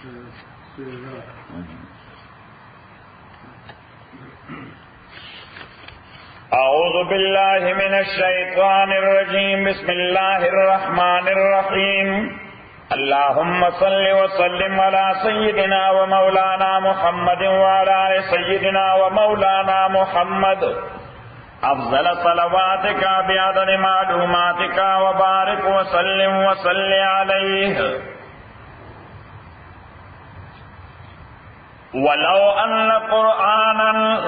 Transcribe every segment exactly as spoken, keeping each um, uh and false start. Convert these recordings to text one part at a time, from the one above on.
أعوذ بالله من الشيطان الرجيم بسم الله الرحمن الرحيم اللهم صل وسلم على سيدنا ومولانا محمد وعلى آل سيدنا ومولانا محمد أفضل صلواتك بعدد معلوماتك وبارك وسلم وصل عليه ولو أن قرآنا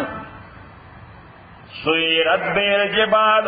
سيرت به الجبال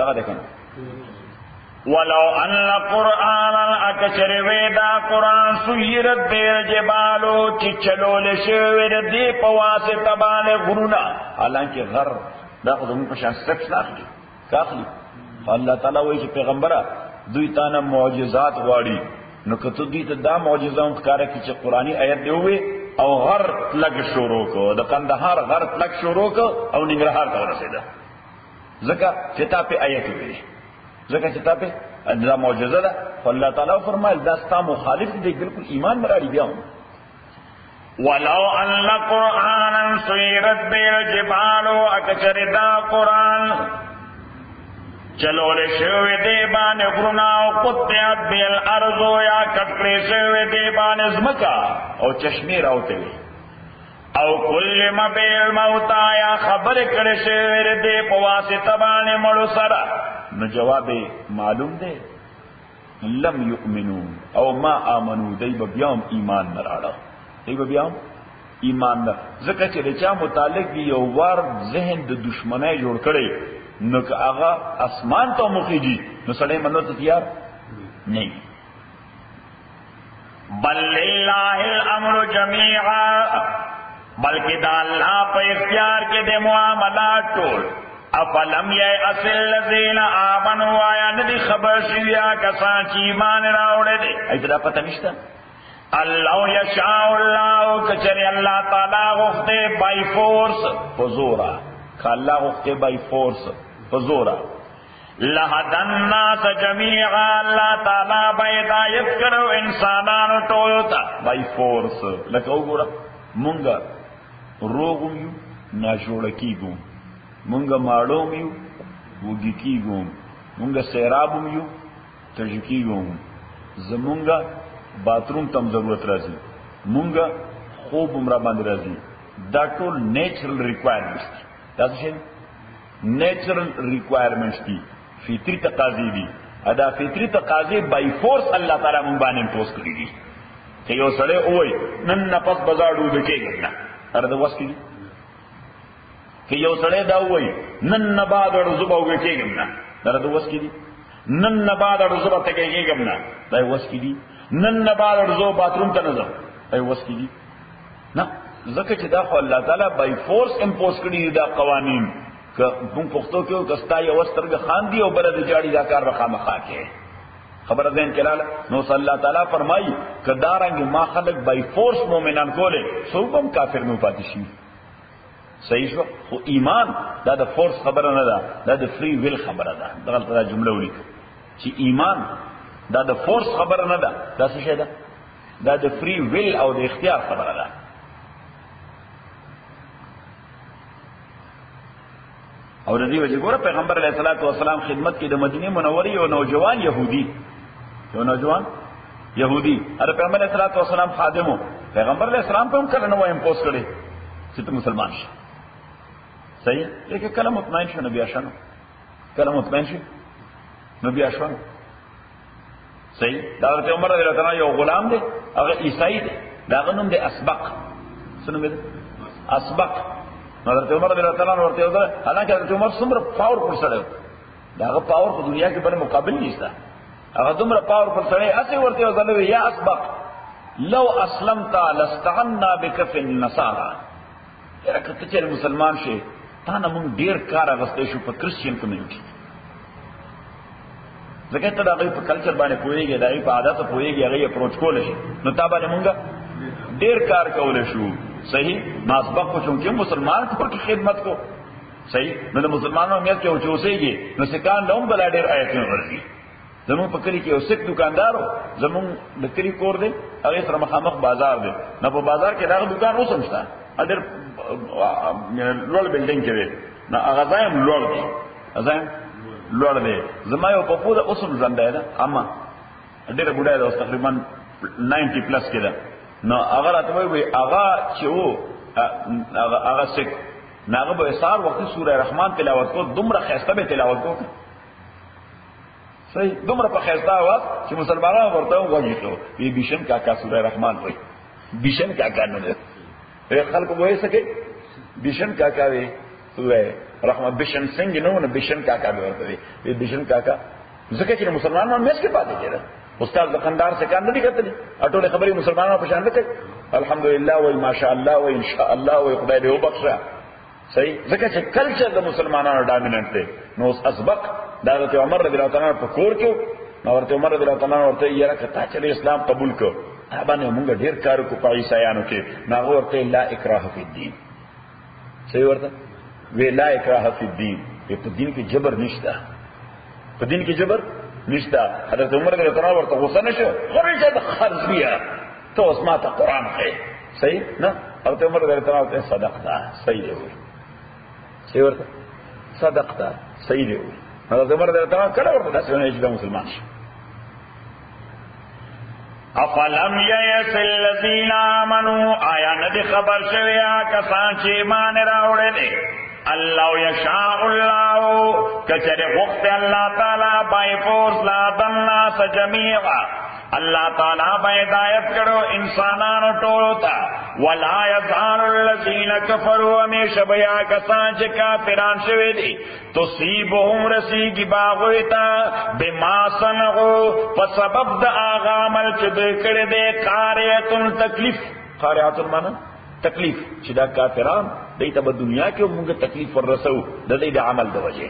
ولو أن قرآنا اکچر ویدا قرآن سیرت به الجبال چچلو لشوید دی پواسط بان غرونا حالانکہ غر دا خودمون پشان سپس ناخلی کاخلی اللہ تعالیٰ وی چی پیغمبرہ دوی تانا معجزات غاڑی نو کتو دوی تا دا معجزان کارا کی چی قرآنی آیت دیوئے او غر تلگ شروع کو دا قندہار غر تلگ شروع کو او ننگرہار کا رسیدہ زکا چتا پہ آیت ہوئی زکا چتا پہ دا معجزہ دا فاللہ تعالیٰ فرمائے دا ستا مخالف دیکھ بالکل ایمان مراری بیا ہوں ولو ان قرآنا سیرت به الجبال اکچر دا قرآن چلو لشوی دیبان غرنا او قطعت به الارض یا کٹری شوی دیبان ازمکا او چشمیر اوتوی او کل مبیل موتا یا خبر کرشوی دی پواسطہ بانے مڑو سرا نو جواب معلوم دے لم یؤمنون او ما آمنو دی بیام ایمان نراڑا دی بیام ایمان نر ذکر چی رچا متعلق دی یو وار ذہن د دشمنای جوڑ کرے نو کہ آغا اسمان تو مخیجی نو سڑے منو تو تیار نہیں بل للہ الامر جمیعا بلکہ دا اللہ پہ اختیار کے دے معاملات ٹول افلم یأس الذین آمنوا آیا ندی خبر شویا کسان چی ایمان راوڑے دے ایتنا پتہ نشتا اللہ یشاء اللہ کچری اللہ تعالیٰ غفتے بائی فورس فزورا اللہ غفتے بائی فورس فزورا لہد الناس جمیعا اللہ تعالیٰ بیدایت کرو انسانانو ٹولتا بائی فورس لکو گورا منگا روگم یو ناشوڑکی گوم منگا ماڑوم یو وگکی گوم منگا سیرابم یو تجکی گوم زمونگا باتروم تم ضرورت رازی مونگا خوب عمرہ بند رازی دا ټول نیچرل ریکوائرمنٹس دی دا څه نیچرل ریکوائرمنٹس دی فطری تقاضی دی ادا فطری تقاضی بائی فورس اللہ تعالی مونږ باندې امپوز کړی دي چې یو سړی وای نن نفس بازار ډوب کېږي نه ار د وس کړي چې یو سړی دا وای نن نه بعد ورځو به کېږي نه در د وس کړي نن نه بعد ورځو به کېږي نه دا وس کړي نن نه بعد ورځو باتروم ته نه ځم ای وس کړي نه ځکه چې دا خو الله تعالی بائی فورس امپوز کړی دا قوانین که موږ پښتو کې او کستا یو سترګ خان دی او بل د جاړي دا کار وخامخا کې خبر ذهن کې لاله نو صلی الله تعالی فرمایي که دارنګ ما خلق بائی فورس مؤمنان کوله صوبم کافر نو پاتې شي صحیح شو خو ایمان دا د فورس خبره نه ده دا د فری ویل خبره ده دغه جمله ولیک چې ایمان دا د فورس خبره نه ده دا څه شی ده دا د فری ویل او د اختیار خبره ده اور دې وجه ګوره پیغمبر علیه الصلاۃ والسلام خدمت کې د مدینه منورې یو نوجوان يهودي یو نوجوان يهودي اره پیغمبر علیه الصلاۃ والسلام خادمو پیغمبر علیه السلام په هم کله نو امپوز کړي چې ته مسلمان شې صحیح لیکن کله مطمئن شو نبی آشانو کله مطمئن شو نبی آشانو صحیح دا حضرت عمر رضی اللہ عنہ یو غلام دی هغه عیسائی دی دا غنوم دی اسبق سنوم دی اسبق حضرت عمر رضی اللہ عنہ ورته ودا حالانکه حضرت عمر څومره پاورفل سره دا هغه پاور په دنیا کې بل مقابل نشته هغه دومره پاورفل سره اسی ورته ودا یا اسبق لو اسلمت لستعنا بكف النصارى یره کته چې مسلمان شي تا نه مونږ ډیر کار غوښتې شو په کرسچین کمیونټي ځکه ته دا غي په کلچر باندې پوهیږي دا غي په عادت پوهیږي هغه اپروچ کول شي نو تا باندې مونږ ډیر کار کول شو صحیح ناسبق کو چونکه مسلمان کو کی خدمت کو صحیح نو مسلمانوں میں کیا اوچوسیږي نو سکان لوم بلا ډیر آیتونه ورغي زمون په کلی کې یو سک دکاندارو زمون د کلی کور دی هغه سره مخامخ بازار دی نه په بازار کې دا دکان اوسم شته اډر لوړ بلډینګ کې دی نه هغه ځای لوړ دی ځای لوړ دی زما یو په پوره اوسم ځندای دا اما ډېر بډای دا تقریبا نائنٹی پلس کې ده نو هغه راته وی هغه چې وو هغه هغه سک ناغه به سار وخت سوره رحمان تلاوت کو دومره خسته به تلاوت کو صحیح دومره په خسته आवाज چې مسلمانانو ورته وایي ته وی بشن کاکا سوره رحمان وای بشن کاکا نه ده خلک وایي سکے بشن کاکا وی سوره رحمان بشن سنگ نو نه بشن کاکا به ورته وی بشن کاکا ځکه چې مسلمانانو مېس کې پاتې کېده استاد دکاندار سے کار نہیں کرتے اٹوله خبري مسلمانانو په شان نه الحمدلله و ما شاء الله و ان شاء الله و خدای دې وبخښه صحیح ځکه چې کلچر د مسلمانانو ډامیننت دی نو اسبق دا د عمر رضی الله تعالی په کور کې نو ورته عمر رضی الله تعالی ورته یې راکته چې اسلام قبول کړ باندې موږ ډیر کار کو په عیسایانو کې نو ورته لا اکراه فی الدین صحیح ورته وی لا اکراه فی الدین په دین کې جبر نشته په دین کې جبر نشتا حضرت عمر رضی اللہ عنہ ورته غصه نشو خرجه د خرزیه تو اسماء قرآن ہے صحیح نه حضرت عمر رضی اللہ عنہ صدقتا صحیح دی صحیح ورته صدقتا صحیح دی حضرت عمر رضی اللہ عنہ کله ورته داسې نه چې مسلمان شي افلم یئس الذین آمنوا آیا ندی خبر شویا کسان چې ایمان راوړل دي اللہ یشاء اللہ کچر وقت اللہ تعالی بائی فورس لا دلنا سجمیعا اللہ تعالی بائی ہدایت کرو انسانان ٹولتا ولا یزال الذین کفروا ہمیشہ بیا کسان چ کافران شوی دی تصیبهم رسیگی باغویتا بما صنعوا فسبب د آغا عمل چ کړه دے قاریۃ تکلیف قاریۃ المعنی تکلیف چې دا کافران دای ته په دنیا کې موږ تکلیف ورسو د دې د عمل د وجه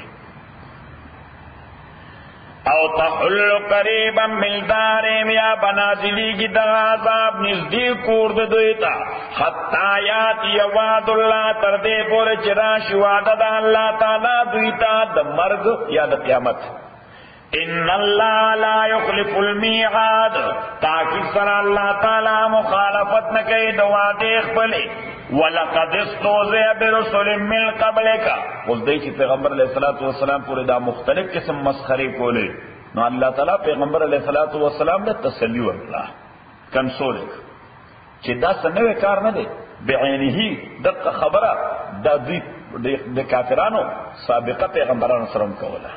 او تحل قریبا من دارهم یا بنازلی کی د عذاب نزدیک کور د دوی ته حتا یات یواد الله تر دې پورې چې راشي وعده د الله تعالی دوی ته د مرګ یا د قیامت ان اللہ لا یخلف المیعاد تاکہ سر اللہ تعالی مخالفت نہ کئی دعا دیکھ بلے وَلَقَدْ اسْتُهْزِئَ بِرُسُلٍ مِّن قَبْلِكَ اس دے کہ پیغمبر علیہ الصلوۃ والسلام پورے دا مختلف قسم مسخرے کولے نو اللہ تعالی پیغمبر علیہ الصلوۃ والسلام نے تسلی ورکړه کنسول چې دا سنوي کار نه دی بعینه دغه خبره دا دوی د کافرانو سابقه پیغمبرانو سره کوله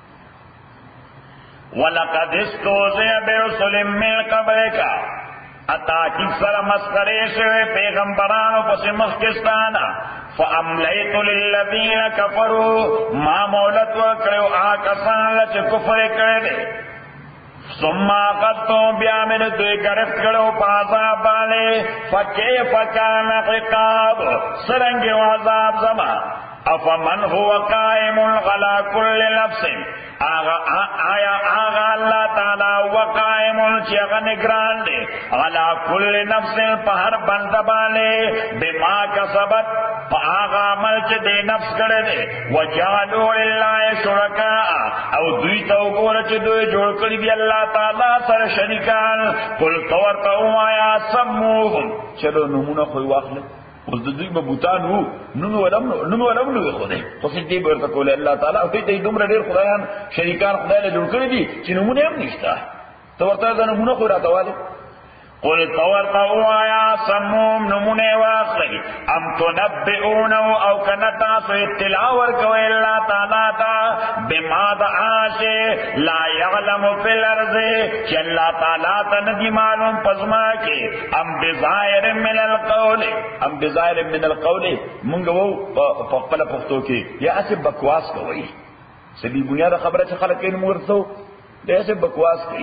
وَلَقَدْ اسْتُهْزِئَ بِرُسُلٍ مِّن قَبْلِكَ اتا کی سر مسخرے سے پیغمبرانو پس مخکستانا فَأَمْلَيْتُ لِلَّذِينَ كَفَرُوا ما مولت وکڑو آکسان لچ کفر کردے ثم اخذتهم بیامن دوی گرفت کرو پاسا بالے فَكَيْفَ كَانَ عِقَابُ سرنگ عذاب زمان افمن هو قائم على كل نفس آیا آغا اللہ تعالی وقائم چیغا نگران دے على كل نفس پہر بندبانے بما کسبت پا آغا عمل چے دے نفس کرے دے وجعلوا للہ شرکاء او دوی تو گول چے دوی جوڑ کری دی اللہ تعالی سر شریکان قل طورتا آیا سموهم چلو نمونہ خوی واخلے اوس د دوی به بوتان وو نوم ولم نوم ولم نو خدای خو دې ورته کول الله تعالی او دې دومره ډېر خدایان شریکان خدای له جوړ کړی دي چې نمونه هم نشته ته ورته دا نمونه خو راته والي قل تورتا آیا سموم نمونه واخلی ام تنبئونه او کنتا سو اطلاع ورکوی اللہ تعالی تا بما دا آشے لا یعلم فی الارض چی اللہ تعالی تا ندی معلوم پزما کے ام بظاہر من القول ام بظاہر من القول منگو پخپل پختو کی یا ایسے بکواس کوئی سبی بنیاد خبر چی خلق این مورتو ایسے بکواس کوئی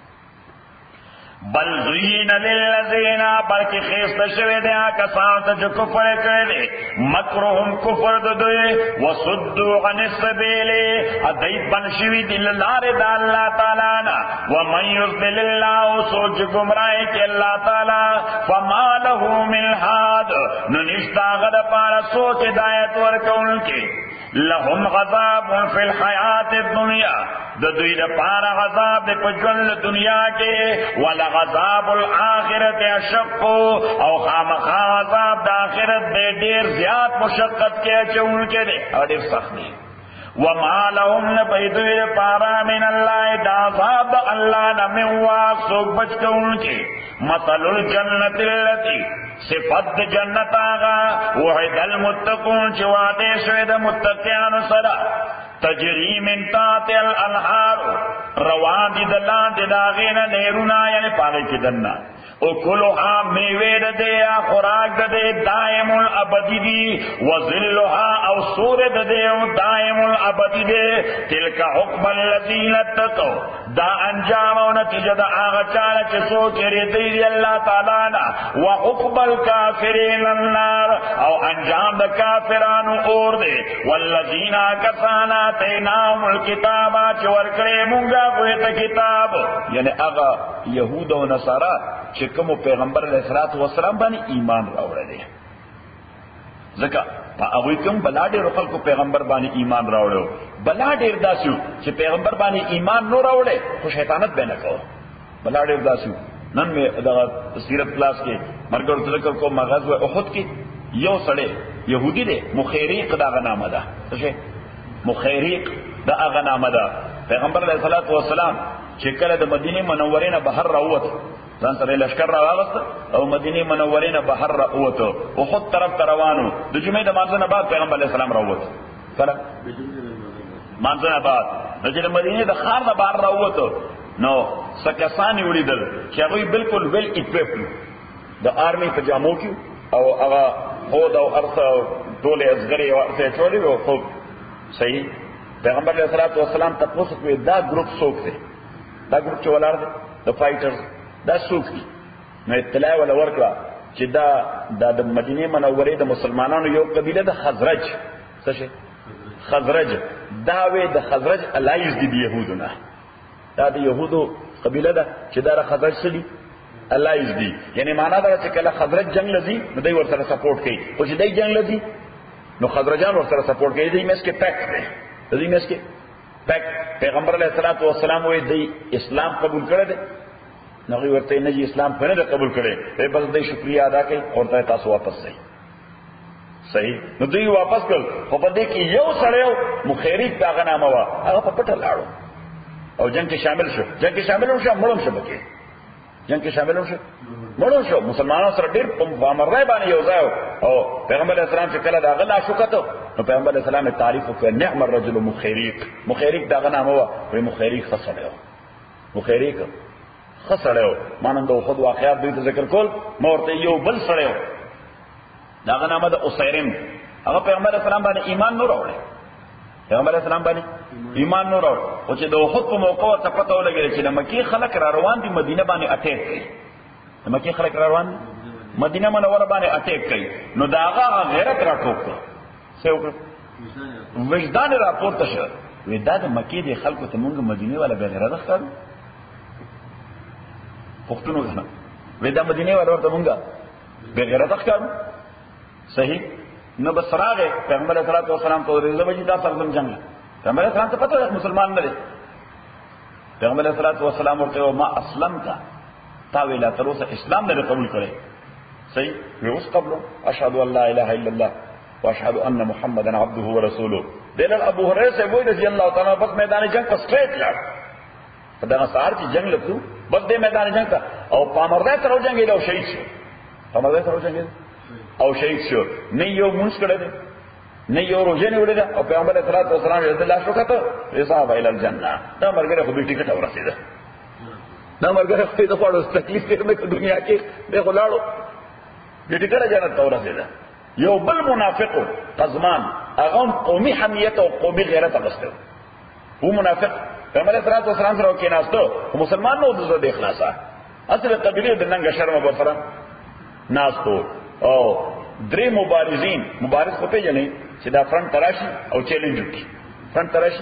بل زین للذین بلکہ خیست شوی دے کسان تا جو کفر کردے مکرهم کفر دوئے وصدو عن السبیل ادائی بن شوی دل لار دا اللہ تا تعالی نا ومن یضلل اللہ سوچ گمراہی کے اللہ تعالی فما له من ہاد نو نشتا غد پارا سوچ ہدایت ورکون کی لهم غضاب فی الحیات الدنیا د دوی د پارا غضاب د پجول دنیا کې ولا غضاب الاخرت اشق او خامخا عذاب د اخرت د ډیر زیات مشقت کې چون کې دی او ډیر سخت دی وما لهم نبیدوی پارا من اللہ دا عذاب اللہ نمن واق سوک بچ کون کی مثل الجنت اللتی صفت جنت آغا وعد المتقون چواتے شوید متقیان صدا تجری من تات الانحار روان دی دلان دی داغین نیرونا یعنی پاگی کی دننا اکلوها میوید دے خوراک دے دائم الابدی دی وظلها او سور دے دائم الابدی دے تلک حکم الذین اتقوا دا انجام و نتیجہ دا آغا چانا چسو کری دی اللہ تعالیٰ نا وحکم الکافرین النار او انجام دا کافرانو اور دے والذین کسانا تینام الکتابا چورکڑے منگا کوئیتا کتاب یعنی آغا یہود و نصارہ چکم و پیغمبر علیہ الصلوۃ والسلام باندې ایمان راوړل دي ځکه په هغه کوم بلا ډېر خلکو پیغمبر باندې ایمان راوړو بلا ډېر داسو چې پیغمبر باندې ایمان نو راوړل خو شیطانت به نه کوو بلا ډېر داسو نن مې دغه سیرت کلاس کې مرګ ذکر کو مغزوه احد کې یو سړی يهودي دی مخیریق دا غنامه ده څه مخیریق دا غنامه ده پیغمبر علیہ الصلوۃ والسلام چې کله د مدینه منورې نه بهر راووت ځان سره لشکر راوغست او مدینه منورې نه بهر راووت او خود طرف ته روانو د جمعې د مانځنه بعد پیغمبر علیہ السلام راووت کله مانځنه بعد د مدینه د خار نه بهر راووت نو سکسانی ولیدل چې هغه بالکل ویل اکویپډ د آرمی په جامو کې او هغه خود او ارث ټول ازغری او څه ټول یو خو صحیح پیغمبر علیہ الصلوۃ والسلام تاسو کوی دا گروپ څوک دی دا گروپ چې ولر دی د فایټرز دا څوک دی نو اطلاع ولا ورکړه چې دا د مدینه منورې د مسلمانانو یو قبیله د خزرج څه شي خزرج دا وې د خزرج الایز دي د يهودونه دا د يهودو قبیله ده چې دا خزرج سړي الایز دي یعنی معنا دا چې کله خزرج جنگ لذي نو دوی ورسره سپورټ کوي او چې دوی جنگ لذي نو خزرجان ورسره سپورټ کوي دوی مس کې پیک دي دوی مس کې پیک پیغمبر علیہ الصلوۃ والسلام وې دوی اسلام قبول کړی دی نو غي ورته نه اسلام په نه قبول کړي به بس دوی شکریا ادا کوي او ته تاسو واپس شئ صحیح نو دوی واپس کړ خو په دې کې یو سړیو مخیریق دا غنامه وا هغه په پټه لاړو او جنگ کې شامل شو جنگ کې شامل شو مړم شو بکې جنگ کې شامل شو مړم شو مسلمانانو سره ډېر په امر باندې یو ځای او پیغمبر علیہ السلام چې کله دا غلا شو کته نو پیغمبر علیہ السلام تعریف وکړ نعم الرجل مخیریق مخیریق دا غنامه وا وی مخیریق خسړیو مخیریق خسړیو مانند خود واقعات دوی ته ذکر کول مورته یو بل سړیو دا غنامه د اسیرم هغه پیغمبر علیہ السلام باندې ایمان نه راوړل پیغمبر علیہ السلام باندې ایمان نه راوړل او چې د خود په موقع ته پته ولګی چې د مکی خلک را روان دي مدینه باندې اٹیک کوي د مکی خلک را روان مدینه منوره باندې اٹیک کوي نو دا هغه غیرت را ټوک څه وکړ وجدان را پورته شو وی دا د مکی د خلکو ته مونږ مدینه ولا بغیر راځو پښتون غنه وې دا مدینه ور ورته مونږه بغیرت ښکارو صحیح نو بسراغه پیغمبر صلی الله علیه وسلم ته ورته وځي دا فرض جنگ پیغمبر اسلام ته پته مسلمان نه دی پیغمبر صلی الله علیه وسلم ورته ما اسلمت تا ویلا تر اوسه اسلام نه قبول کړي صحیح وی اوس قبل اشهد ان لا اله الا الله واشهد ان محمدا عبده ورسوله دلل ابو هريره سے وې رضی الله تعالی بس میدان جنگ په سټریټ لاړ دا سهار چې جنگ لګو بس دې میدان جنگ ته او پامرده تر جنگ له شهید شو پامرده تر جنگ او شهید شو نه یو مونږ کړه دې نه یو روزه نه وړه او پیغمبر صلی الله علیه وسلم دې الله شو کته حساب الى الجنه دا مرګره خو به ټیکټ اورسیده دا مرګره خو دې خو تکلیف کې په دنیا کې به غلاړو دې ټیکټ جنت اورسیده یو بل منافق قزمان اغم قومي حمیت او قومي غیرت اغسته هو منافق پیغمبر صلی الله علیه وسلم سره کې ناستو مسلمان نو د دې اخلاصا اصل قبیله د ننګ شرم ورسره ناستو او درې مبارزین مبارز په پیژنې چې دا فرنٹ تراشي او چیلنج وکړي فرنٹ تراشي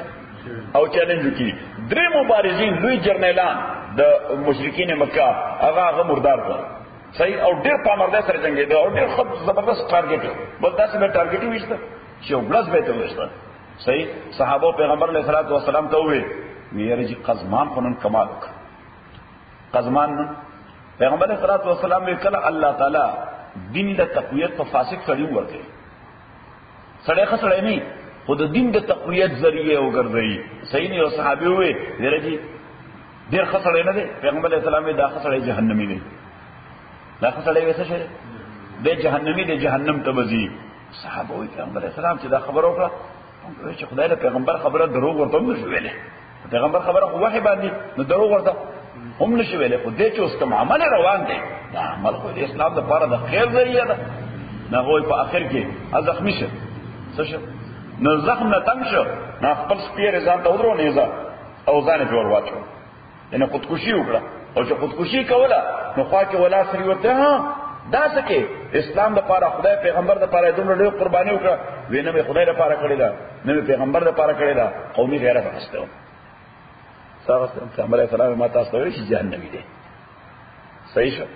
او چیلنج کی درې مبارزین لوی جرنیلان د مشرکین مکه هغه هغه مردار کړ صحیح او ډېر پامرده سره جنگیدل او ډېر خط زبردست ټارګټ بل تاسو به ټارګټ وشته چې وګړس به ته وشته صحیح صحابه پیغمبر علیه الصلاۃ والسلام ته وې ویره چې قزمان خونن کمال وکړ قزمان پیغمبر علیه الصلاۃ والسلام وی کله الله تعالی دین د تقویت په فاسق سړي ورکړي سړی خسړی نه خود دین د تقویت ذریعہ وګرځي صحیح نه او صحابي وې ویره چې ډېر خسړی نه دی پیغمبر علیه السلام دا خسړی جهنمی دی دا خسړی وسه شه د جهنمی دی جهنم ته وځي صحابه وی پیغمبر علیه السلام چې دا خبر وکړه چې خدای له پیغمبر خبره دروغ ورته نه ویلې پیغمبر خبره خو وحی باندې نو دروغ ورته هم نشي ویلې خو دې چې اوس کوم عمل روان دی دا عمل خو د اسلام لپاره د خیر ذریعہ ده نه وای په اخر کې ازخمی شه څه شه نو زخم نه تنگ شو نه خپل سپیر ځان ته ودرو نه ځا او ځان په ور واچو یعنی خودکشي وکړه او چې خودکشي کوله نو خوا کې ولا سری ورته ها دا څه اسلام لپاره خدای پیغمبر لپاره دومره لوی قرباني وکړه وینه به خدای لپاره کړی دا نه پیغمبر لپاره کړی دا قومي غیرت واستو صاحب پیغمبر اسلام ما تاسو ته شي جهنمی دي صحیح شو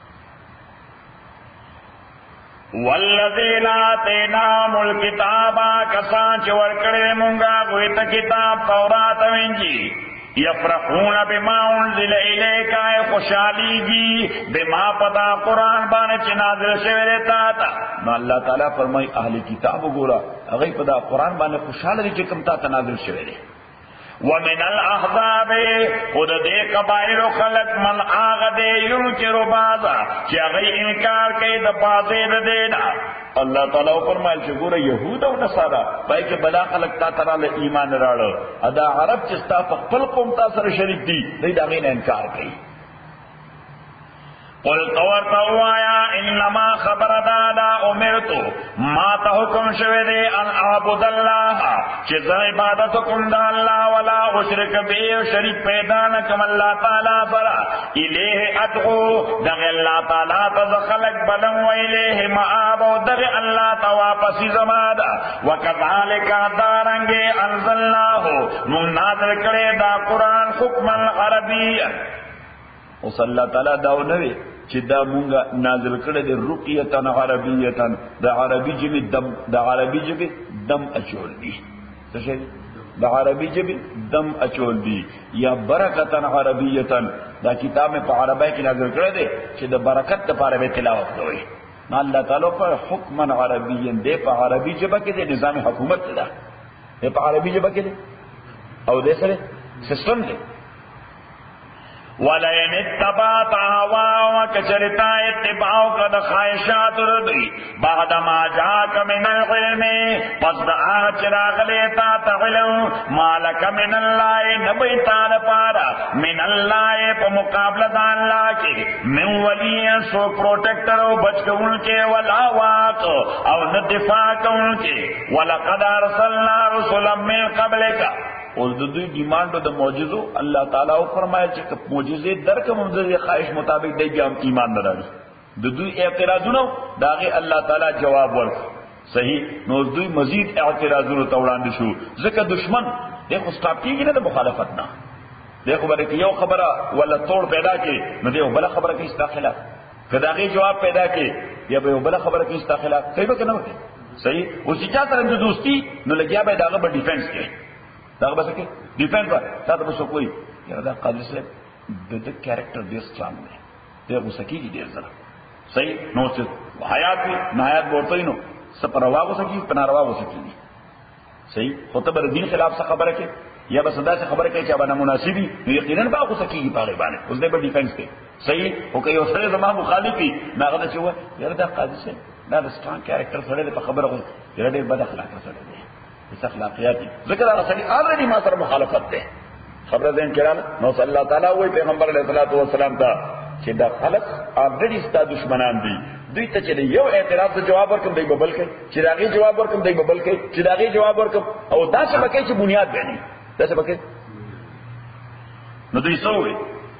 والذین آتیناهم الکتاب کسان چې ورکړې مونږه غوې ته کتاب تورات او انجیل یفرحون بما انزل الیک خوشحالیږي بما پدا قرآن باندې چې نازل شوی دی تا ته نو الله تعالی فرمای اهل کتاب وګوره هغه پدا قرآن باندې خوشاله دي چې کوم تا ته نازل شوی دی ومن الاحزاب خود دے قبائل خلق من آغا دے ينکر بعضا چې هغه انکار کوي د بعضې د دینا الله تعالی فرمایل چې ګوره يهود او نصارا پای کې بلا خلق تا تعالی ایمان راړو ادا عرب چې ستا په خپل قوم تا سره شریک دي دوی دا غي انکار کوي قل طور توایا انما خبر دادا امرتو ما تا حکم شوه دے ان اعبد اللہ چه ز عبادت کم دا اللہ ولا اشرک بے شریک پیدا نکم اللہ تعالی فرا الیہ ادعو دغ اللہ تعالی تز خلق بلن و الیہ معاب و دغ اللہ تواپسی زمادا وکذالک دارنگے انزلناہ من نازل کرے دا قرآن حکما عربی اوس الله تعالی دا ونوي چې دا مونږه نازل کړه د رقیتن عربیتن د عربی جبه دم د عربی جبه دم اچول دي څه شي د عربی جبه دم اچول دي یا برکتن عربیتن دا کتاب په عربی کې نازل کړه دي چې د برکت لپاره به تلاوت کوي نو الله تعالی پر حکما عربیین دې په عربی جبه کې د نظام حکومت ده په عربی جبه کې او دې سره سیستم دی وَلَئِنِ اتَّبَعْتَ هَوَاهُمْ كَچَرِتَا اتباعو قد خواہشات ردی بعد ما جاءك من العلم پس دا آغا چراغ لیتا تعلم مالک من اللہ نبیتا لپارا من اللہ پا مقابلہ دا اللہ کے من ولی سو پروٹیکٹر و بچ کے ان کے ولا واق او ندفاع کے ان کے وَلَقَدْ أَرْسَلْنَا رُسُلًا مِّن قَبْلِكَ اور د دوی ډیماند د معجزو الله تعالی او فرمایل چې معجزې درکم د خواهش مطابق دی بیا ایمان نه راځي د دوی اعتراضونه داغه الله تعالی جواب ورک صحیح نو دوی مزید اعتراضونه ته وړاندې شو ځکه دشمن دغه استاپیږي نه د مخالفت نه دغه باندې یو خبره ولا توڑ پیدا کې نو دغه بل خبره کې استخلاف کداغه جواب پیدا کې یا به بل خبره کې استخلاف کوي به کنه صحیح او چې چا سره د دوستی نو لګیا به داغه په ډیفنس کې دا به څه کې ډیفنس به تاسو به کوئی یاره دا قاضي صاحب د د کیریکټر ډیر سترونګ دی دا وسکیږي ډیر زړه صحیح نو چې حیات نه حیات ورته نو سپر واغو سکی پناروا وسکیږي صحیح خطبه دین خلاف څه خبره کې یا به صدا څه خبره کې چې باندې مناسبي یقینا به وسکیږي په باندې اوس دې په ډیفنس کې صحیح او که یو سره زما مخالفي ناغه چې و یاره دا قاضي صاحب دا د سترونګ کیریکټر سره په خبره کوي یاره ډیر بد اخلاق سره دی اس اخلاقیاتی ذکر اصلی آلریڈی ما سر مخالفت دے خبر دین کرانا نو صلی اللہ تعالیٰ وی پیغمبر علیہ السلام تا چی دا خلق آلریڈی ستا دشمنان دی دوی تا چلی یو اعتراض دا جواب ورکم دی ببل کئی چی داغی جواب ورکم دی ببل کئی چی داغی جواب ورکم او دا سے بکئی چی بنیاد بینی دا سے بکئی نو دوی سو وی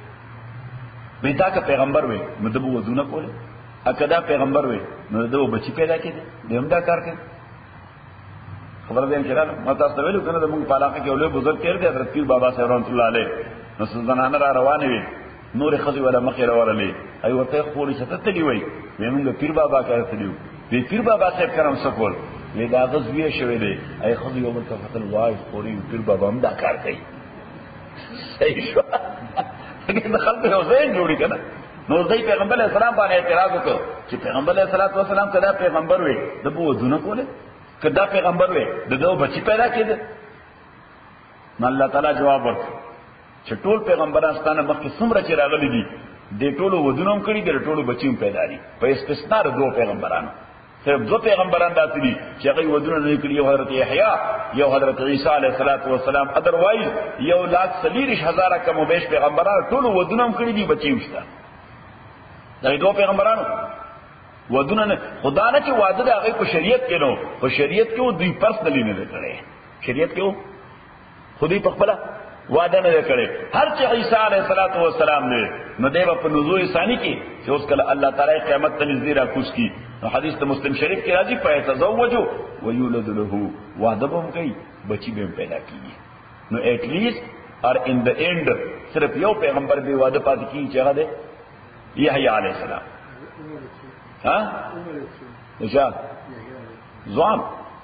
بیتا کا پیغمبر وی مدبو وزونا کولے اکدا پیغمبر وی مدبو بچی پیدا کی دی دی ہم دا کار کئی خبر دې انشاء الله ما تاسو ته ویلو کنه د موږ په علاقه کې اولو بزرګ تیر دي حضرت پیر بابا صاحب رحمت الله علیه نو زنانه را روانه وي نور خزي ولا مخې راورلې ای ورته خوري څه ته دی وای موږ پیر بابا کار تلیو دې پیر بابا صاحب کرم سکول وی دا غزوی شوی دی ای خزي یو بل فتل وای خوري پیر بابا هم دا کار کوي صحیح شو دغه خلک یو ځای جوړی کنه نو دای پیغمبر اسلام باندې اعتراض وکړ چې پیغمبر اسلام والسلام کدا پیغمبر وي د بو ودونه کوله کدا پیغمبر وي دغه بچی پیدا کړي نو الله تعالی جواب ورکړ چې ټول پیغمبران ستانه مخکې څومره چې راغلي دي د ټولو ودونه کړي د ټولو بچیم پیدا دي په استثناء د دوه پیغمبرانو صرف دو پیغمبران داسې دي چې هغه ودونه نه کړی یو حضرت یحیی یو حضرت عیسی علیه السلام ادروایز یو لاک سلیریش هزاره کم بیش پیغمبران ټول ودونه کړی دي بچیم شته دا دو پیغمبرانو ودونه نه خدا نه چې واده د هغه په شریعت کې نو په شریعت کې دوی پرسنلی نه کړي شریعت کې خودی په خپل وعده نه کړي هر چې عیسی علیه السلام نه نو دیو په نزول ثانی کې چې اوس کله الله تعالی قیامت ته نږدې را کوس کی نو حدیث ته مسلم شریف کې راځي فیتزوجوا ویولد له وعده به کوي بچی به پیدا کیږي نو ایٹ لیسٹ اور ان د اینڈ صرف یو پیغمبر به وعده پاتې کیږي چې هغه دی یحیی علیہ السلام ها اچھا ځوان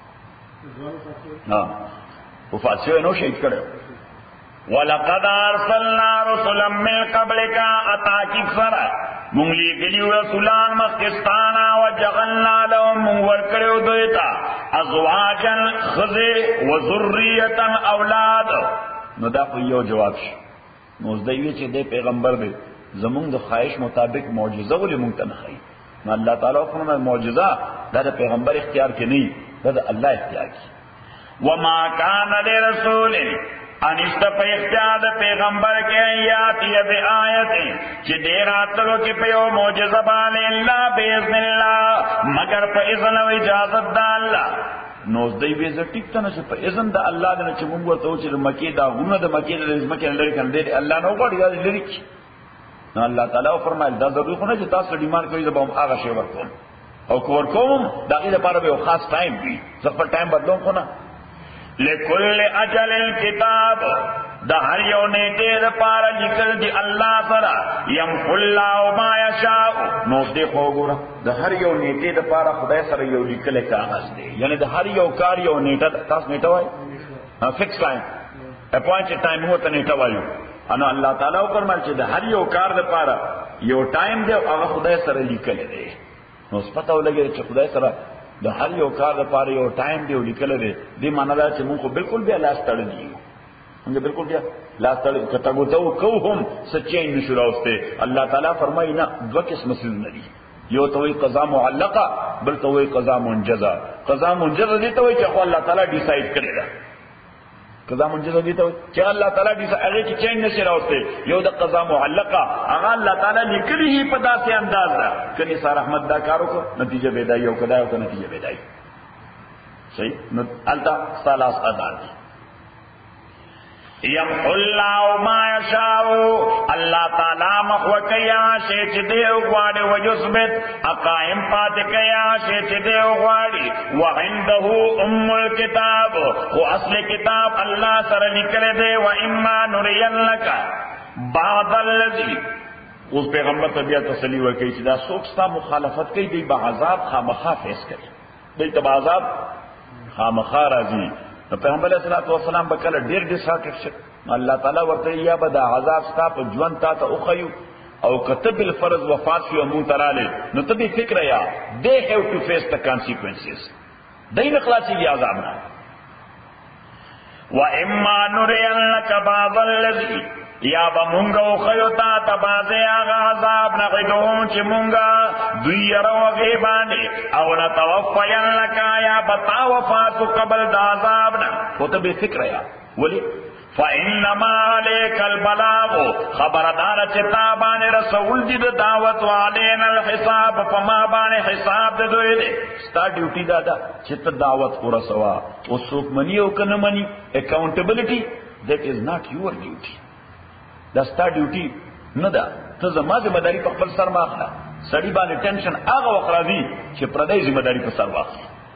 ها وفات شوی نو شهید کړو ولقد ارسلنا رسلا من قبلك اتاكي فرا مونږ لګلیو رسولان مخکستانا وجعلنا لهم ورکړو دویتا ازواجا خذ وذريه اولاد نو دا په یو جواب شي نو زدوی چې د پیغمبر دی زمونږ د خواهش مطابق معجزه ولې مونږ ته نه خي نو الله تعالی فرمایي معجزه دا د پیغمبر اختیار کې نه دا د الله اختیار کې وما كان لرسول انشت په اختیار د پیغمبر کې یاتی به آیت چې ډیر اتلو کې په یو معجزه باندې الله باذن الله مگر په اذن او اجازه د الله نو دای وی زه ټیک ته نشه په اذن د الله د چې موږ ورته چې مکه دا غونه د مکه د مکه لري کنده الله نو غوړي دا لري نو الله تعالی فرمایل دا ضروري خو نه چې تاسو ډیماند کوئ زه به هغه شی ورکوم او کو ورکوم دا غي لپاره به خاص ټایم وي زه په ټایم بدلوم خو نه لکل اجل الكتاب دا هر یو نیټه لپاره لیکل دی الله سره يمحو الله ما يشاء نو دې خو وګوره د هر یو نیټه لپاره خدای سره یو لیکل کاغذ دی یعنی د هر یو کار یو نیټه تاسو نیټه وای ها فکس ټایم اپوینټډ ټایم هو ته نیټه وایو انا الله تعالی فرمایي چې د هر یو کار لپاره یو ټایم دی هغه خدای سره لیکل دی نو سپته ولګي چې خدای سره د هر یو کار لپاره یو ټایم دی لیکل دی دې معنی دا چې موږ بالکل بیا لاس تړل دي موږ بالکل بیا لاس تړل کته غوتو کوهم سچې نشو راوسته الله تعالی فرمایي نه دوه قسم سيزونه دي یو ته وی قضا معلقه بل ته وی قضا منجزه قضا منجزه دي ته وی چې الله تعالی ډیسایډ کړی دا قضا منجزه دي ته چې الله تعالی دې هغه چې چین نشي راوسته یو د قضا معلقه هغه الله تعالی لیکلي په داسې انداز ده کله سره رحمت دا کارو کو نتیجه به دی او کدا او نتیجه به دی صحیح نو التا ثلاث اذان يمحو الله ما يشاء الله تعالی مخو کیا شی چې دی غواړي وجثبت اقائم پات کیا شی چې دی غواړي وعنده ام الكتاب او اصل کتاب الله سره لیکل دی و اما نرینک بعض الذی اوس پیغمبر ته بیا تسلی ورکړي چې دا څوک ستا مخالفت کوي دی به عذاب خامخا فیس کوي دی ته عذاب خامخا راځي نو پیغمبر علیہ الصلوۃ والسلام بکله ډیر ډیساټډ شو الله تعالی ورته یا به دا عذاب ستا په ژوند تا ته اوخیو او کتب الفرض وفات شو مون تراله نو ته به فکر یا they have to face the consequences دین خلاصي عذاب نه و اما نرینک بعض الذی یا با مونگا و خیوتا تبازی آغا عذاب نقیدون چی مونگا دوی رو غیبانی او نتوفین لکا یا بتا وفاتو قبل دا عذابنا وہ تو بے فکر یا ولی فَإِنَّمَا عَلَيْكَ الْبَلَاغُ خبردار چتابان رسول دی دعوت وعلین الحساب فما بان حساب دی دوئے دے ستا ڈیوٹی دادا چت دعوت کو رسوا اس سوک منی او کن منی accountability that is not your duty دا ستا ډیوټي نه ده ته زما ذمہ داری په خپل سر واخله سړی باندې ټینشن هغه وخت راځي چې پردی ذمہ داری په سر واخلي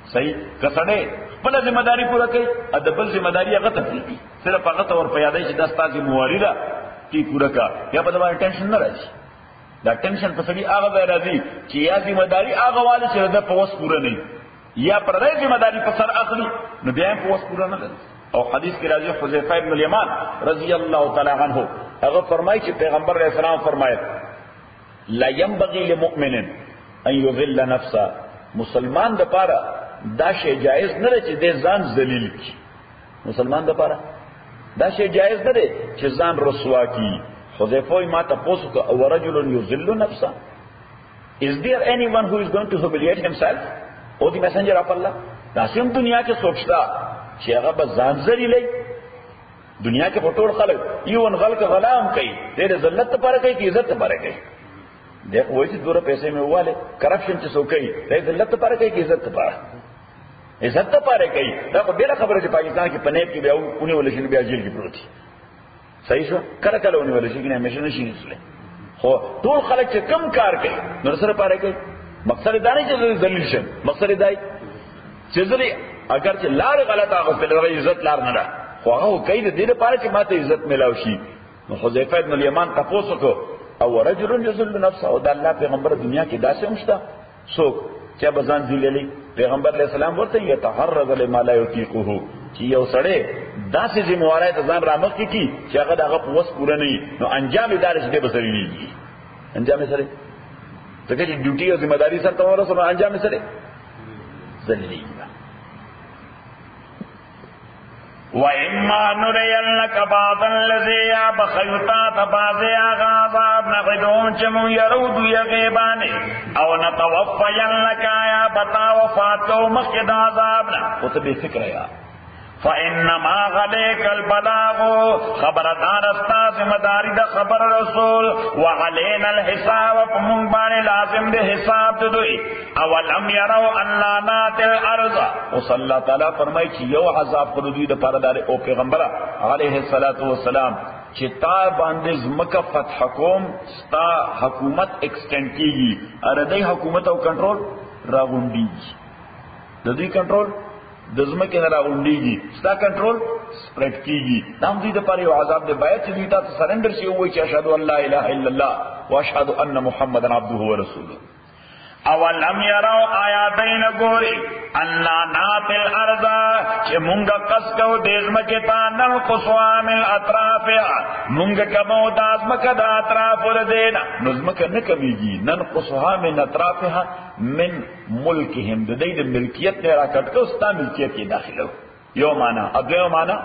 صحیح کسړې بل ذمہ داری پوره کوي ا د بل ذمہ داری هغه ته کوي صرف هغه ته ور پیادای چې داستا ذمہواری ده کی پوره کا یا په باندې ټینشن نه راځي دا ټینشن په سړي هغه ځای راځي چې یا ذمہ داری هغه والي چې د په وس پوره نه یا پردې ذمہ داری په سر اخلي نو بیا په وس پوره نه ده او حدیث کې راځي حذیفه ابن الیمان رضی الله تعالی عنہ هغه فرمایي چې پیغمبر علیہ السلام فرمایي لا ينبغي لمؤمن ان يذل نفسه مسلمان د پاره دا شی جایز نه دی چې د ځان ذلیل کی مسلمان د پاره دا شی جایز نه دی چې ځان رسوا کی حذیفه ما تاسو کو او رجل يذل نفسه is there anyone who is going to humiliate himself او دی messenger of Allah دا سیم دنیا کې سوچتا چې هغه به ځان ذلیلای دنیا کې پټول خلک یو ان غلط غلام کوي د ذلت لپاره کوي کی عزت لپاره کوي دیکھ وہی دوره پیسے میں والے کرپشن چې سو کوي د ذلت لپاره کوي کی عزت لپاره عزت لپاره کوي دا په ډیره خبره چې پاکستان کې پنیب کې بیا اونې ولشي بیا جیل کې پروتي صحیح شو کله کله اونې ولشي کې نه همیشه نشي نسله خو ټول خلک چې کم کار کوي نو سره پاره کوي مقصد دا نه چې ذلیل شي مقصد دا چې ذلی اگر چې لار غلطه غوښتل راځي عزت لار نه ده خو هغه کوي د دې لپاره چې ماته عزت ملاوي شي نو حذیفه ابن الیمان تاسو کو او رجل یذل نفسه او د الله پیغمبر دنیا کې داسې مشته څوک چې بزان ذلیلی پیغمبر علیہ السلام ورته یتحرز لما لا یطیقه چې یو سړی داسې ذمہواری ته ځان رامخ کی چې هغه دغه پوس پوره نه نو انجام یې دار چې به سړی نه انجام یې سره ځکه چې ډیوټي او ذمہ داری سره تمام سره انجام یې سره ذلیلی وَإِمَّا نُرِيَنَّكَ بَعْضَ الَّذِي بَخَيْتَا تَبَعْضِ آغَاظَ نَغِدُونَ چَمُ يَرُودُ يَغِيبَانِ او نَتَوَفَّيَنَّكَ يَا بَتَا وَفَاتَ مَخْيَدَ عَذَابْنَا وہ تو بے فکر ہے فَإِنَّمَا غَلَيْكَ الْبَلَاغُ خبردار استا ذمہ داری دا خبر رسول وعلينا الحساب فمن بان لازم دے حساب دوئی اولم يروا ان لا نات الارض وصلی اللہ تعالی فرمائی چی یو عذاب قدوی دا پاردار او پیغمبر علیہ السلام چی تا باندز مکہ فتح کوم ستا حکومت ایکسٹینڈ کی گی اردائی حکومت او کنٹرول راغنڈی گی دوی کنٹرول دزمه کې نه راغونډيږي ستا کنټرول سپریډ کیږي دام دې د پاره یو عذاب دی باید چې دوی ته سرندر شي وایي چې اشهد ان لا اله الا الله واشهد ان محمدن عبده ورسوله اولم يروا آیاتین گوری انا نات الارض چې مونږه قص کو دزمکه تا نل قصوام الاطرافها مونږه کمو دازمکه د اطراف ور دینا نظمکه نه کمیږي نن قصوام الاطرافها من ملکهم د دې د ملکیت نه راکټ کو ستا ملکیت کې داخلو یو معنا اګیو معنا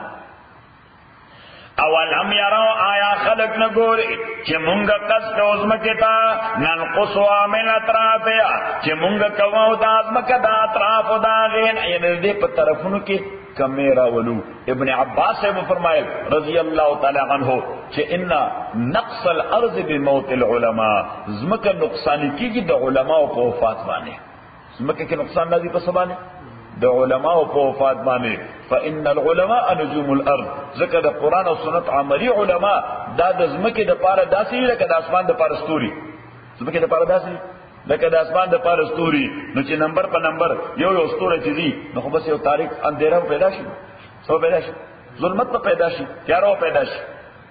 اولم يروا آیا خلق نگوری چه مونگا قصد ازمکتا ننقصوا من اطرافیا چه مونگا کوو دا ازمکا دا اطراف دا غین یعنی دے پر طرفونو کی کمیرا ولو ابن عباس سے فرمائے رضی اللہ تعالی عنہ چه انا نقص الارض بموت العلماء زمکا نقصانی کی گی دا علماء پا وفات بانے زمکا کی نقصان نازی پا سبانے دا علماء پا وفات بانے فإن العلماء نجوم الارض ذکر دا قرآن و سنت عملی علماء دا دا زمکی دا پارا داسی لکا دا اسمان دا پارا ستوری زمکی دا پارا داسی لکا دا اسمان دا پارا ستوری نو چی نمبر پا نمبر یو یو ستور چیزی نو خو بس یو تاریخ اندیرہ پیدا شی سو پیدا شی ظلمت پا پیدا شی تیارو پیدا شی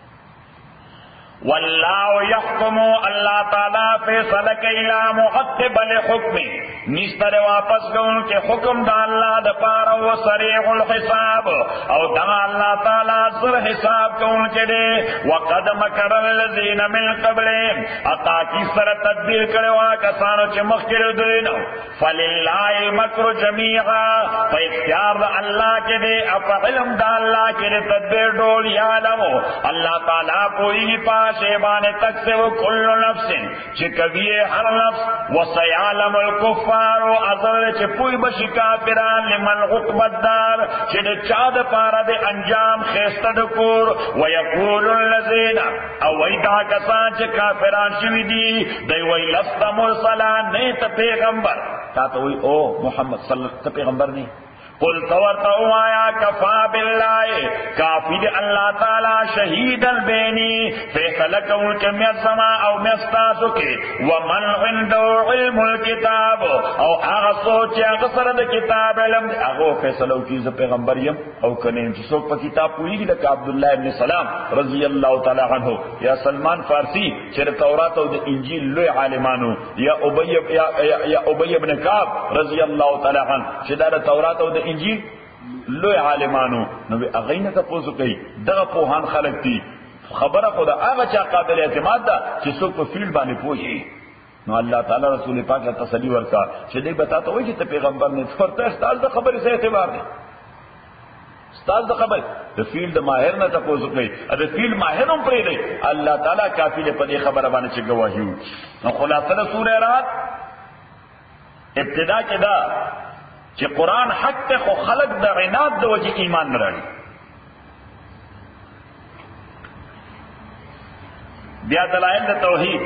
واللہ یحکم اللہ تعالیٰ فیصلہ کئلا محقب لحکم نیستر واپس گون کے حکم دا اللہ دا پارا و سریع الحساب او دا اللہ تعالیٰ سر حساب کون کے دے وقد مکر الذین من قبلهم اتا کی سر تدبیر کروا کسانو چے مخکر دینو فللہ المکر جمیعا فا اختیار دا اللہ کے دے اپا علم دا اللہ کے دے تدبیر ڈول یعلمو اللہ تعالیٰ پوئی پا شیبان تک سے وہ کل نفس چکوی ہر نفس وسیعلم الکفار و ازل چپوئی بشی کافران لمن عقبت دار چد چاد پارا دے انجام خیستد کور ویقول اللذین او ویدہ کسان چ کافران شوی دی دی وی لست مرسلا نیت پیغمبر تا تو وی او محمد صلی اللہ علیہ وسلم پیغمبر نہیں قل تورتا وایا کفا بالله کافی دی اللہ تعالی شہیدن بینی فیصلہ کون کہ میں سما او مستاسو کے ومن عنده علم الكتاب او هغه سوچ هغه سره د کتاب علم هغه فیصلو کی ز پیغمبر یم او کنه چې څوک په کتاب پوریږي لکه عبد الله ابن سلام رضی الله تعالی عنہ یا سلمان فارسی چې تورات او د انجیل لوی عالمانو یا ابی یا, یا ابی ابن کعب رضی الله تعالی عنہ چې دا تورات او د انجیل لوی عالمانو نو هغه نه تاسو کوي دغه په هان خلک دي خبره خدا هغه چا قابل اعتماد ده چې څوک په فیلډ باندې پوهي نو الله تعالی رسول پاک ته تسلی ورکا چې دې بتاته وایي چې ته پیغمبر نه فرته استاد د خبرې سره اعتبار دی استاد د خبر د فیلډ ماهر نه تاسو کوي د فیلډ ماهر هم پرې دی الله تعالی کافی له په دې خبره باندې چې گواهی نو خلاصه سورہ رات ابتدا کې دا چې قرآن حق ته خو خلق د عناد د وجه ایمان نه راړي بیا دلائل د توحید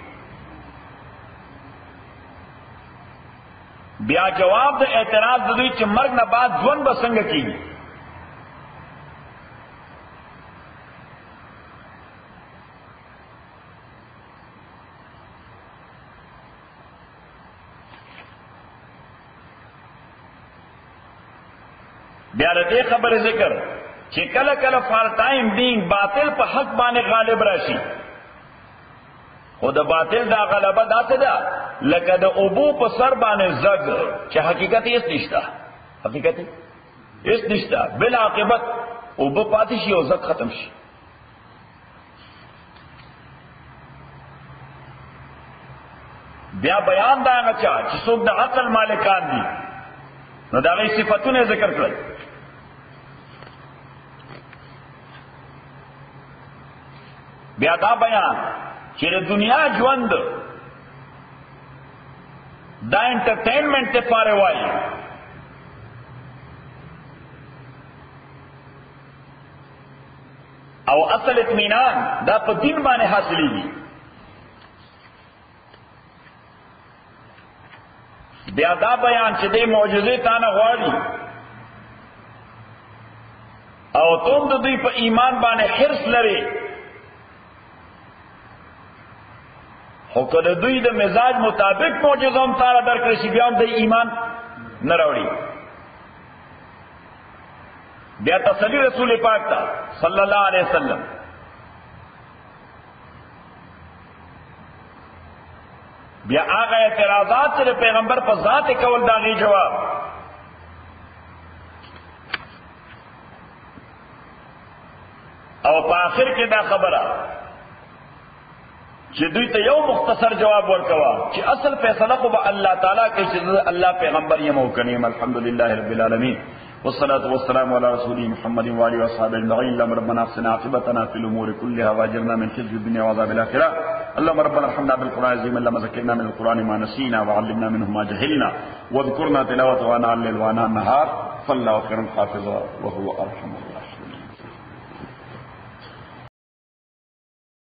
بیا جواب د اعتراض د دوی چې مرګ نه بعد ژوند به څنګه کیږي بیا دې خبره ذکر چې کله کله فار ټایم بینګ باطل په حق باندې غالب راشي خو د باطل دا غلبه داسې ده لکه د اوبو په سر باندې زګ چې حقیقت یې نشته حقیقت یې نشته بل عاقبت اوبو پاتې شي او زګ ختم شي بیا بیان دا غچا چې څوک د عقل مالکان دي نو دا غي صفاتونه ذکر کړل بیا دا بیان چې د دنیا ژوند دا انټرټینمنت ته پاره وایي او اصل اطمینان دا په دین باندې حاصلېږي بیا دا بیان چې د معجزې تانه غواړي او توم د دوی په ایمان باندې حرص لري خو کله دوی د مزاج مطابق معجزه هم تعالی درکړي چې بیا هم د ایمان نه راوړي بیا تسلی رسول پاک ته صلی الله علیه وسلم بیا هغه اعتراضات چې پیغمبر په ذات کول داغي جواب او په آخر کې دا خبره چې دوی ته یو مختصر جواب ورکوا چې اصل فیصله خو به الله تعالی کوي چې الله پیغمبر یې مو کني الحمدلله رب العالمین والصلاة والسلام على رسوله محمد وآله وصحبه أجمعين. اللهم ربنا احسن عاقبتنا في الأمور كلها وأجرنا من خزي الدنيا وعذاب الآخرة. اللهم ربنا ارحمنا بالقرآن العظيم اللهم ذكرنا من القرآن ما نسينا وعلمنا منه ما جهلنا واذكرنا تلاوته آناء الليل وآناء النهار فالله خير حافظا وهو أرحم الراحمين.